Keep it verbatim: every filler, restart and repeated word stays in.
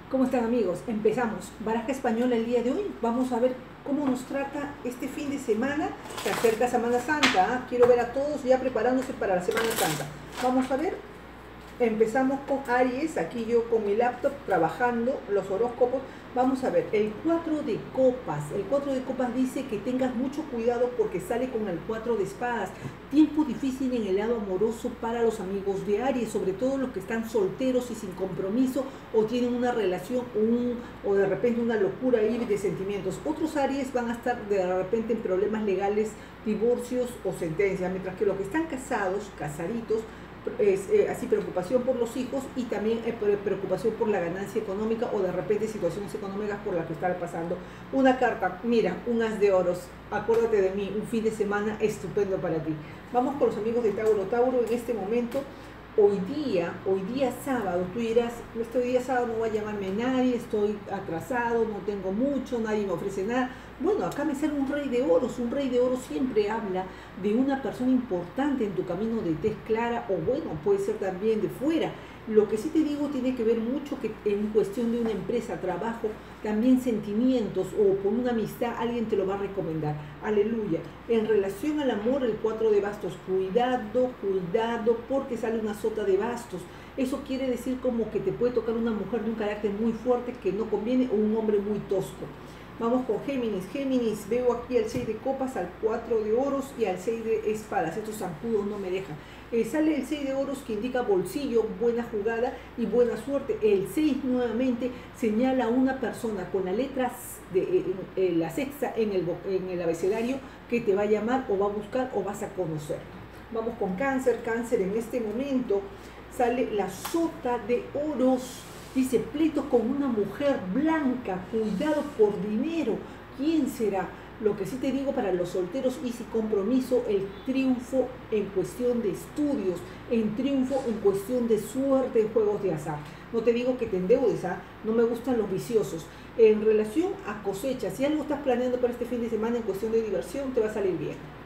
¿Cómo están, amigos? Empezamos. Baraja española el día de hoy. Vamos a ver cómo nos trata este fin de semana. Se acerca Semana Santa. ¿eh? Quiero ver a todos ya preparándose para la Semana Santa. Vamos a ver. Empezamos con Aries, aquí yo con mi laptop trabajando los horóscopos. Vamos a ver, el cuatro de copas. El cuatro de copas dice que tengas mucho cuidado porque sale con el cuatro de espadas. Tiempo difícil en el lado amoroso para los amigos de Aries, sobre todo los que están solteros y sin compromiso o tienen una relación un, o de repente una locura ahí de sentimientos. Otros Aries van a estar de repente en problemas legales, divorcios o sentencias, mientras que los que están casados, casaditos, es eh, así preocupación por los hijos y también eh, preocupación por la ganancia económica o de repente situaciones económicas por las que están pasando. Una carta, mira, un as de oros, acuérdate de mí, un fin de semana estupendo para ti. Vamos con los amigos de Tauro. Tauro, en este momento, hoy día, hoy día sábado, tú dirás, este día sábado no va a llamarme nadie, estoy atrasado, no tengo mucho, nadie me ofrece nada. Bueno, acá me sale un rey de oros. Un rey de oros siempre habla de una persona importante en tu camino de tez clara, o bueno, puede ser también de fuera. Lo que sí te digo tiene que ver mucho que en cuestión de una empresa, trabajo, también sentimientos o por una amistad alguien te lo va a recomendar. Aleluya. En relación al amor, el cuatro de bastos, cuidado, cuidado, porque sale una sota de bastos. Eso quiere decir como que te puede tocar una mujer de un carácter muy fuerte que no conviene o un hombre muy tosco. Vamos con Géminis. Géminis, veo aquí al seis de copas, al cuatro de oros y al seis de espadas. Estos zancudos no me dejan. Eh, sale el seis de oros que indica bolsillo, buena jugada y buena suerte. El seis nuevamente señala a una persona con la letra de eh, eh, la sexta en el, en el abecedario que te va a llamar o va a buscar o vas a conocer. Vamos con Cáncer. Cáncer, en este momento sale la sota de oros. Dice, pleito con una mujer blanca, cuidado por dinero. ¿Quién será? Lo que sí te digo para los solteros y sin compromiso, el triunfo en cuestión de estudios, en triunfo en cuestión de suerte en juegos de azar. No te digo que te endeudes, ¿ah? No me gustan los viciosos. En relación a cosecha, si algo estás planeando para este fin de semana en cuestión de diversión, te va a salir bien.